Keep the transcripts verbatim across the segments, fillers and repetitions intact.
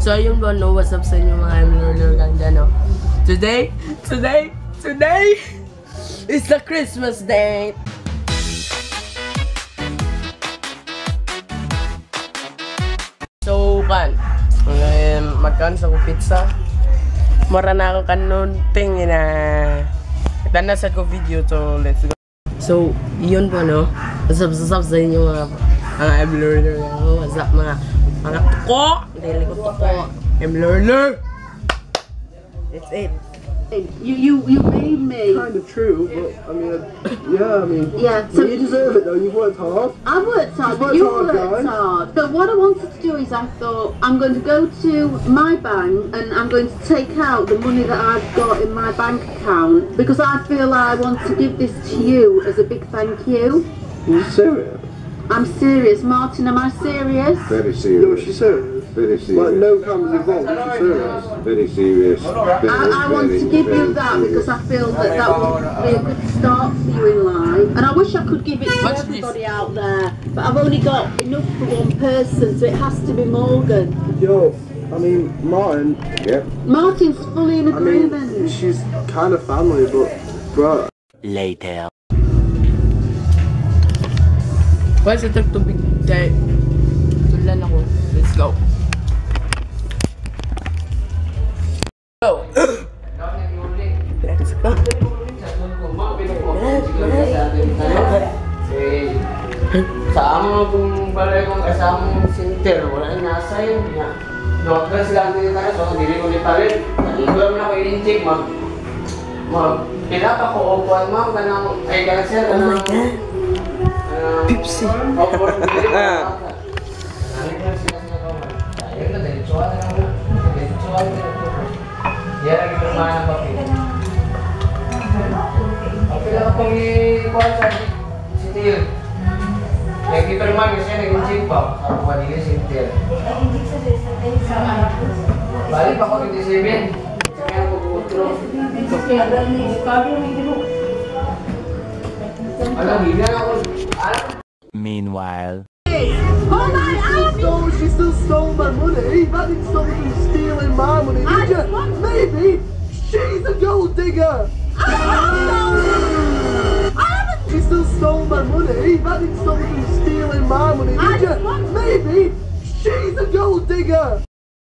So ayun ba, no, what's up sa inyo mga M-Learner ganda, no? Today, today, today is the Christmas day! So, kan, um, magkaan sa pizza. Mara na ako kanon, tingin na. Ito na sa ko video, so let's go. So, yun po, no? What's up, what's up sa inyo mga mga M-Learner. What's up mga mga tuko? Dili ko tuko. M-Learner! It's it. You you you made me. Kind of true, but I mean, yeah, I mean, Yeah, so you deserve it though. You've worked hard. I worked hard, You've but you worked hard, worked guys. hard. But what I wanted to do is I thought I'm going to go to my bank and I'm going to take out the money that I've got in my bank account because I feel I want to give this to you as a big thank you. Are you serious? I'm serious, Martin. Am I serious? Very No, serious. she's serious. Very Like serious. no cameras involved. She's serious. Very serious. Very, I, I want very, to give you very that serious. because I feel that that would be a good start for you in life. And I wish I could give it to What's everybody out there, but I've only got enough for one person, so it has to be Morgan. Yo, I mean, Martin. Yep. Martin's fully in I mean, agreement. she's kind of family, but bro. Later. Why is it too big day? Tulan ako. Let's go. Go! Let's go. Sa amo kung balay kong kasamang sinter, wala yung nasa yun. Doktor sila ang tinitara, so hindi ko nipalit. Naligo na ako i-inject, mag... Mag... Pinapa ko, upuan ma'am, kanang... Ay, kanang sir, kanang... Oh my God! Pipsi! Opo, hindi ko na. Naligo na sila sila ko, man. Ayun na, diretsuhan na lang. Diretsuhan na lang. Yan ang ipirmahan ng papel. Papel ako pang i-kuhan sa sitil. Nag-ipirmahan kasi nag-inject pa. Ako pa din yung sitil. Balik ako twenty-seven. Kaya ako bukutro. Alam, hindi ako. Meanwhile. Oh my, I have So she still stole my money. That didn't stop her from stealing my money, I did just you? want- Maybe she's a gold digger. I haven't. She still stole my money. That didn't stop her from stealing my money, I did you? just want- Maybe she's a gold digger.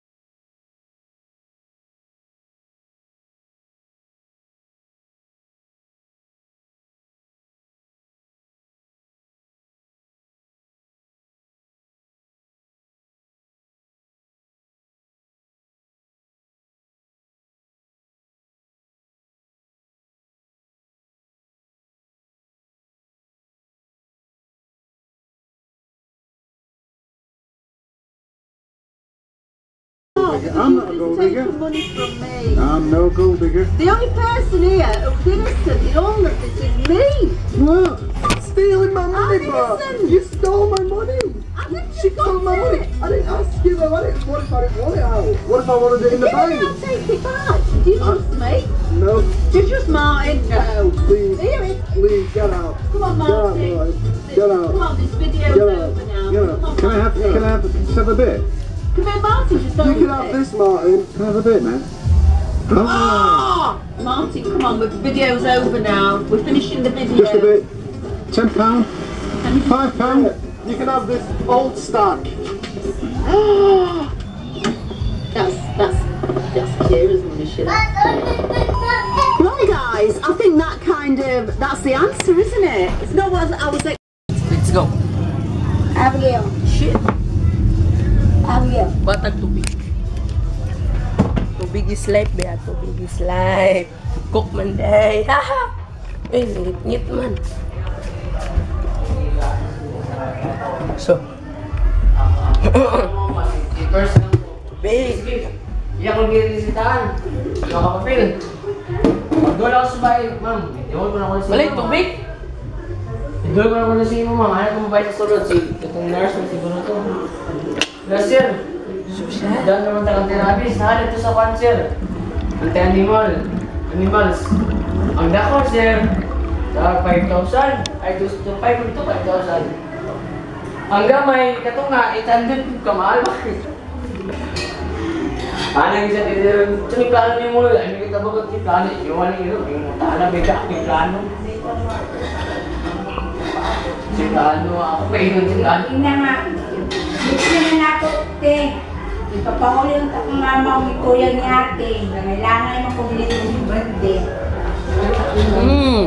I'm not a gold digger. Taking money from me. I'm no gold digger. The only person here who's innocent in all of this is me. What? Stealing my money, I'm bro. innocent. You stole my money. I didn't She stole my money. I didn't ask you though. I didn't. What if I didn't want it out? What if I wanted it in the Give it, bank? I'll take it back. Do you trust me? No. Do you trust Martin? No. Please. Here it. Please, get out. Come on, Get out, Martin. Martin. Get out. Come on, this video's Get out. over now. Get Come out. on, Can I have? Martin. Can I have just have a bit? Come here, Martin. Just You don't can have this, Martin. Can I have a bit, man? Oh! Martin, come on. The video's over now. We're finishing the video. Just a bit. Ten pound. Five pound. You can have this old stack. That's that's that's cute, isn't it? Shit. Right, guys. I think that kind of that's the answer, isn't it? It's not what I was like. Let's go. Abigail. Shit. Abigail. Batag tubig. Tubig is life, be. Tubig is life. Cook man day. Haha. Eh, ngit-ngit man. So. Tubig. Iya kung ginisitahan. Nakakapil. Pag-doon ako sa bahay, ma'am. Iwan ko na ako na sa Malay, tubig. Idol ko na ako na sa imo, ma'am. Ayaw ko mabay sa sulod. Si itong nurse na siguro to. Yes, sir. Dahil naman tagang therapist. Nahalit to sa cancer. Anti-animal. Animals. Ang dako, sir. Sa five thousand. Ay, gusto five to five thousand. Ang gamay, kato nga, eight hundred kamahal ba? Anang isa din, ito yung plano niyo muna. Ano kita ba yung plano? Yung ano yun, yung tala, may ka, yung plano. Yung plano, ako pa yun yung plano. Ina nga, dito naman ako, te. Ipapahuli ang takong mama ko, kuya ni ate. Kailangan naman kung nilito yung birthday. Mmm!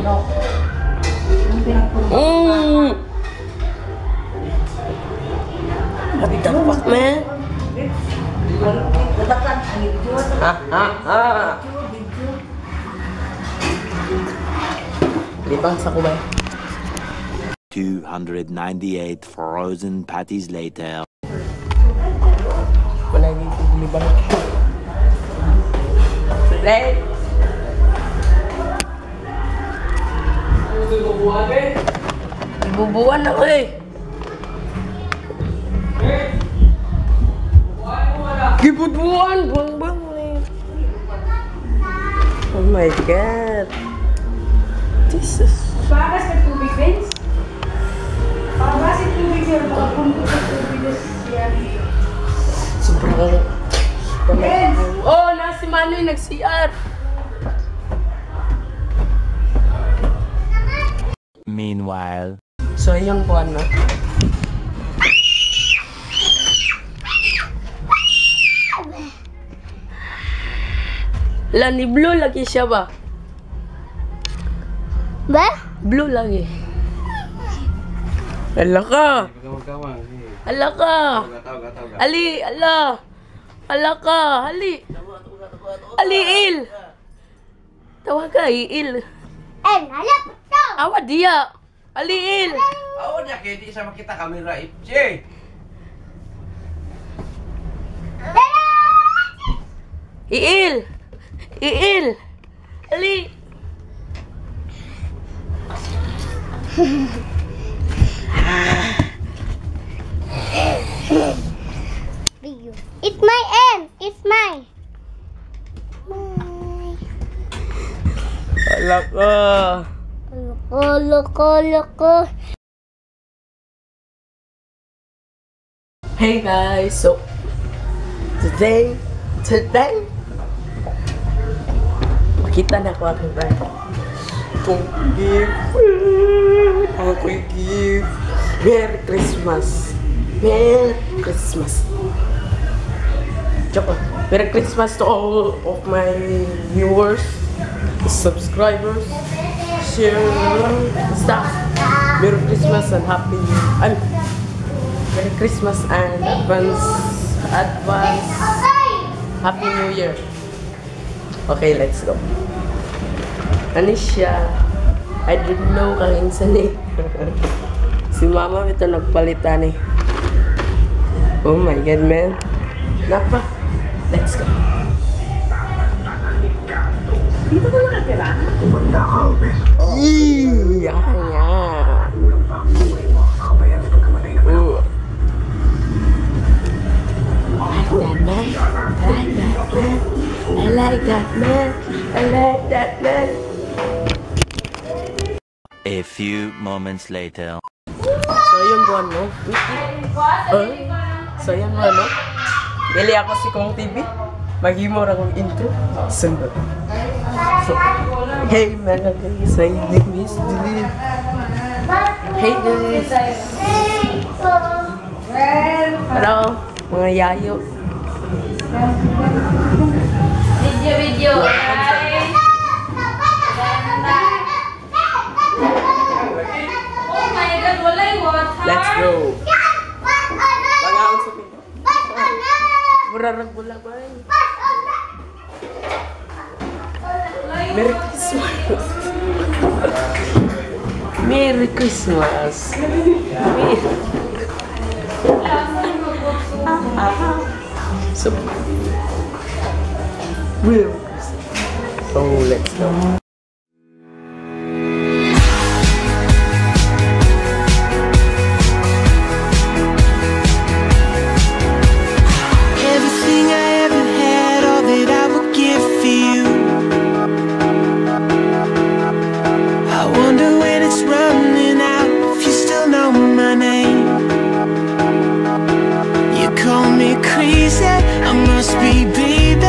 Mmm! What the fuck, man? Ha, ha, ha! Libang sa kubay. two hundred ninety-eight frozen patties later. Wala yung libang. Play! Ibubuan ako eh! Gibubuan! Buang-buang eh! Oh my god! Jesus! Pakas ka tubig, Vince? Pakas ka tubig, sir. Baka pumunta sa tubig na siya. Sobrang... Vince! Oh! Na si Manoy nag-C R! Meanwhile, So, yun po ano. Lani blue lagi siya ba? Ba? Blue lagi. Ala ka. Ala ka. Ali, ala. Ala ka, ali. Ali il. Tawag ka, il. Eh, nalap to! Awa dia. Ali il. Ako na kaya di sa makita kamera ipje. Iil. Iil. Ali. It's my end! It's my! My... Ala ka. Loko, loko, loko. Hey guys, so today, today, makita na ko aking brand. Kung gift, ako'y gift. Merry Christmas. Merry Christmas. Joke. Merry Christmas to all of my viewers, subscribers, share, stuff. Merry Christmas and Happy New Year. Merry Christmas and advance, advance, Happy New Year. Okay, let's go. Anisha, I didn't know kang insan eh. Si mama ito nagpalitan eh. Oh my god, man. Napa, let's go. Dito ka nakatira? Eee, yan, yan. Ooh. I like that, man. I like that, man. I like that, man. a few moments later. So, yun po, ano? Uh, so, yun po, ano? Dili ako si Kong T V. Maghimor akong intro. Sundot. So, hey, mga guys. My name is Dilip. Hey, guys. Hello, mga yayo. Video, video, guys. Oh my God, wala yung water. Let's go. Bangaon sa pinto. Murarag bula ba eh. Merry Christmas. Merry Christmas. Merry So, Merry Christmas. So, let's go. Crazy, I must be, baby.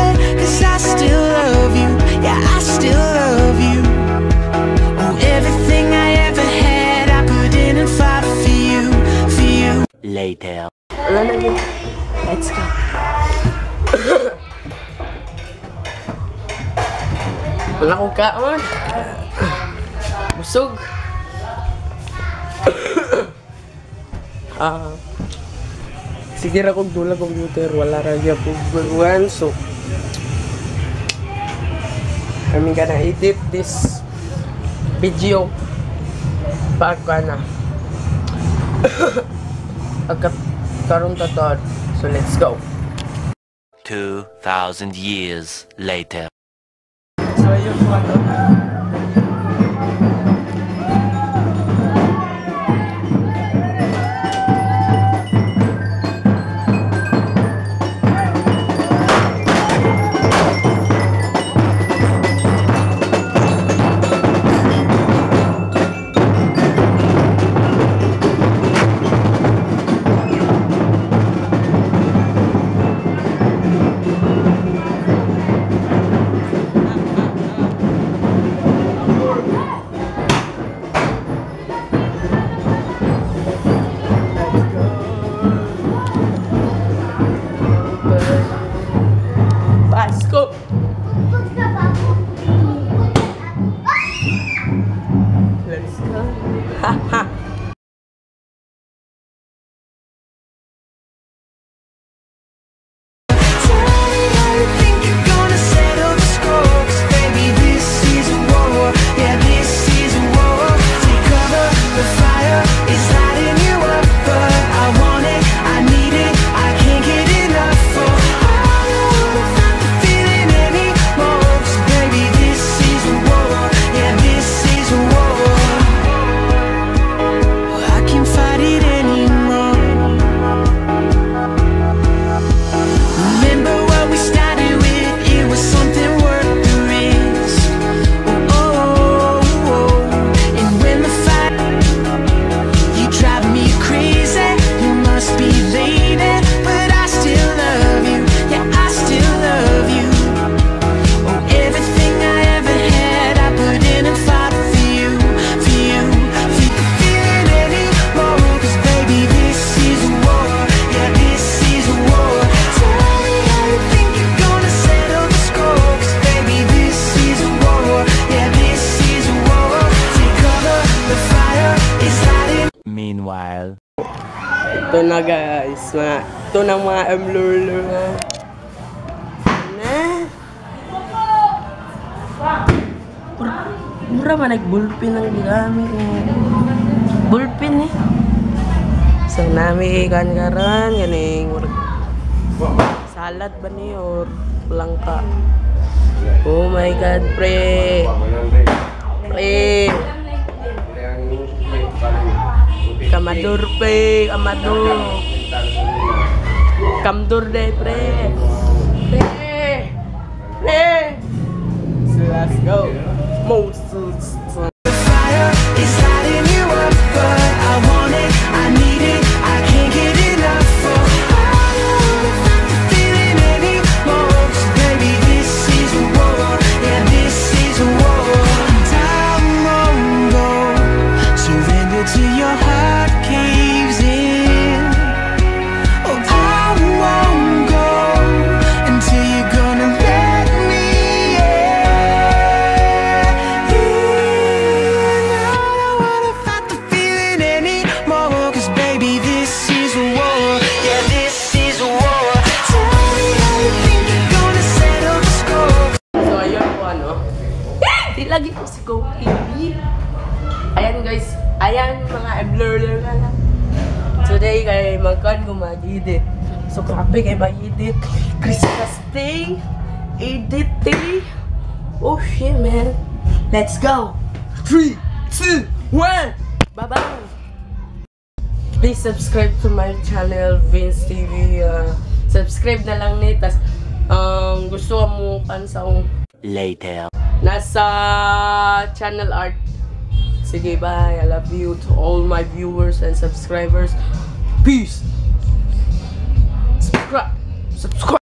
Wala akong kaon. Busog. Ah, sige ra kong dula computer, wala ra gyud ko buwan, so I'm gonna edit this video pagka na pagka karon tatod. So let's go. Two thousand years later. So yun po ano. Let's go. Let's go. Haha. Meanwhile. Ito na guys, mga, ito na mga emlurler na. Na. Mura ba nag-bullpen ang gamit eh. Bullpen eh. So nami ikan karan, ganing salad ba ni or langka. Oh my god, pre. Pre. Kamador pe, kamador. Kamdur deh, pre. Pre. Pre. So let's go. Moses. Lagi ko si Go T V. Ayan guys, ayan mga blur-blur na lang. Today kay magkan ko mag-edit. So grabe kay mag-edit. Christmas Day, editing. Oh shit man. Let's go. three, two, one. Bye-bye. Please subscribe to my channel, Vince T V. Uh, subscribe na lang ni. Tas um, gusto mo kan sa Later. Nasa channel art. Sige, bye. I love you to all my viewers and subscribers. Peace. Subscribe. Subscribe.